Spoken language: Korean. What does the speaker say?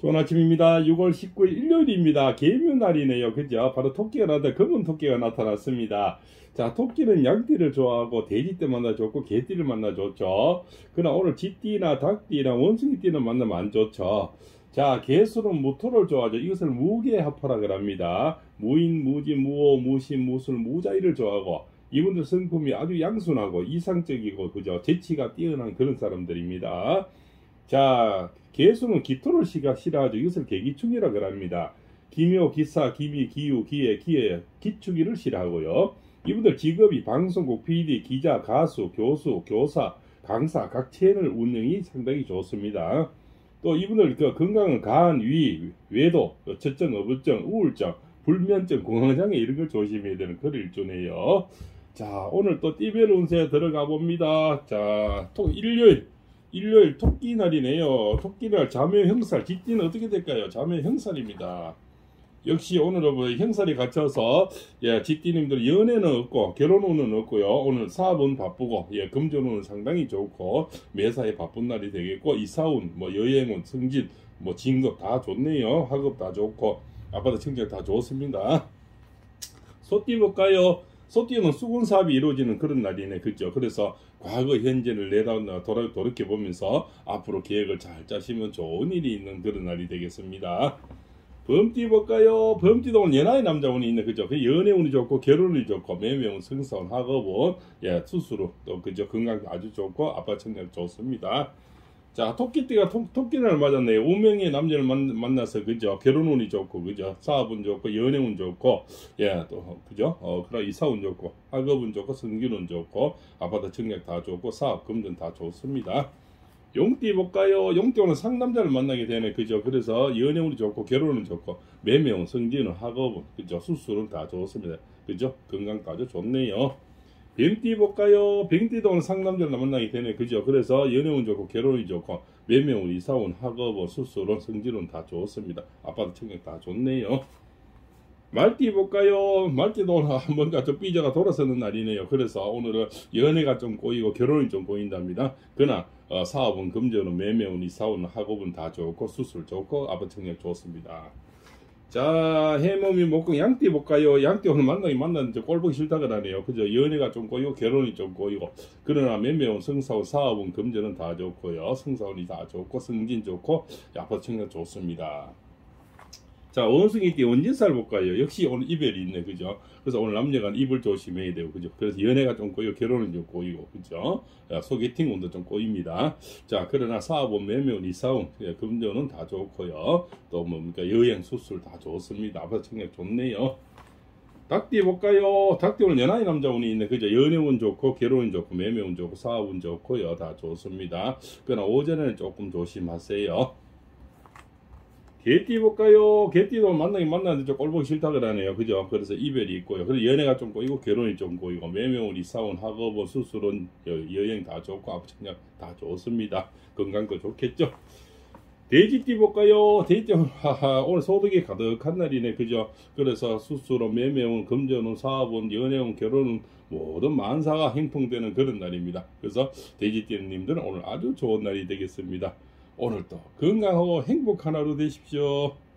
좋은 아침입니다. 6월 19일 일요일입니다. 개묘날이네요. 그죠? 바로 토끼가 나타, 검은 토끼가 나타났습니다. 자, 토끼는 양띠를 좋아하고 돼지띠 만나 좋고 개띠를 만나 좋죠. 그러나 오늘 쥐띠나 닭띠나 원숭이띠는 만나면 안 좋죠. 자, 개수는 무토를 좋아하죠. 이것을 무계합화라고 합니다. 무인, 무지, 무오, 무신, 무술, 무자의를 좋아하고 이분들 성품이 아주 양순하고 이상적이고 그죠? 재치가 뛰어난 그런 사람들입니다. 자, 개수는 기토를 싫어하죠. 이것을 계기충이라고 합니다. 기묘, 기사, 기미, 기유, 기해, 기해, 기축이를 싫어하고요. 이분들 직업이 방송국, PD, 기자, 가수, 교수, 교사, 강사, 각 채널 운영이 상당히 좋습니다. 또 이분들 건강은 간, 위, 외도, 저증, 어부증, 우울증, 불면증, 공황장애 이런 걸 조심해야 되는 그런 일조네요. 자, 오늘 또 띠별 운세 들어가 봅니다. 자, 일요일 토끼날이네요. 토끼날 자묘형살, 쥐띠는 어떻게 될까요? 자묘형살입니다. 역시 오늘은 뭐 형살이 갇혀서 쥐띠님들 연애는 없고 결혼운은 없고요. 오늘 사업은 바쁘고 금전운은 상당히 좋고 매사에 바쁜 날이 되겠고 이사운, 뭐 여행운, 승진, 뭐 진급 다 좋네요. 학업 다 좋고 아파트 청약 다 좋습니다. 소띠 볼까요? 소띠는 수군 사업이 이루어지는 그런 날이네, 그죠? 그래서 과거 현재를 돌이켜보면서 앞으로 계획을 잘 짜시면 좋은 일이 있는 그런 날이 되겠습니다. 범띠 볼까요? 범띠도 오늘 연하의 남자운이 있네, 그죠? 연애운이 좋고 결혼운이 좋고 매매운, 성사운, 학업운, 수수로 또 그죠? 건강 아주 좋고 아빠 청약 좋습니다. 자, 토끼띠가 토끼날 맞았네요. 운명의 남자를 만나서 그죠? 결혼운이 좋고 그죠? 사업운 좋고 연애운 좋고 또 그죠? 그럼 이사운 좋고 학업운 좋고 성균운 좋고 아파트 청약 다 좋고 사업 금전 다 좋습니다. 용띠 볼까요? 용띠는 상남자를 만나게 되네, 그죠? 그래서 연애운이 좋고 결혼은 좋고 매매운, 성진은, 학업은 그죠? 수술은 다 좋습니다, 그죠? 건강 아주 좋네요. 병띠 볼까요? 병띠도 오늘 상남자를 만나게 되네, 그죠? 그래서 연애운 좋고 결혼이 좋고 매매운, 이사운, 학업은, 수술은, 성진은 다 좋습니다. 아파트 청약 다 좋네요. 말띠 볼까요? 말띠도 오늘 뭔가 좀 삐져가 돌아서는 날이네요. 그래서 오늘은 연애가 좀 꼬이고 결혼이 좀 꼬인답니다. 그러나 사업은, 금전은, 매매운, 이사운, 학업은 다 좋고 수술 좋고 아파트 청약 좋습니다. 자, 해몸이 목금 양띠 볼까요? 양띠 오늘 만났는데 꼴보기 싫다고 하네요. 그죠? 연애가 좀 꼬이고 결혼이 좀 꼬이고 그러나 매매운, 성사운, 사업은, 금전은 다 좋고요. 성사운이 다 좋고 승진 좋고 아파트 청약 좋습니다. 자, 원숭이띠 원진살 볼까요? 역시 오늘 이별이 있네, 그죠? 그래서 오늘 남녀가 입을 조심해야 되고, 그죠? 그래서 연애가 좀 꼬이고, 결혼은 좀 꼬이고, 그죠? 소개팅 운도 좀 꼬입니다. 자, 그러나 사업은, 매매운, 이사운, 금전은 다 좋고요. 또 뭡니까? 여행, 수술 다 좋습니다. 아파트 청약 좋네요. 닭띠 볼까요? 닭띠 오늘 연하의 남자운이 있네, 그죠? 연애운 좋고, 결혼운 좋고, 매매운 좋고, 사업운 좋고요. 다 좋습니다. 그러나 오전에는 조금 조심하세요. 개띠 볼까요? 개띠도 만나는데 좀 꼴보기 싫다 그러네요, 그죠? 그래서 이별이 있고요. 그래서 연애가 좀 꼬이고 결혼이 좀 꼬이고 매매운, 이사운, 학업은, 수술은, 여행 다 좋고 아파트 청약 다 좋습니다. 건강도 좋겠죠? 돼지띠 볼까요? 돼지띠 오늘 소득이 가득한 날이네, 그죠? 그래서 수술은, 매매운, 금전운, 사업은, 연애운, 결혼은 모든 만사가 행통되는 그런 날입니다. 그래서 돼지띠님들은 오늘 아주 좋은 날이 되겠습니다. 오늘도 건강하고 행복한 하루 되십시오.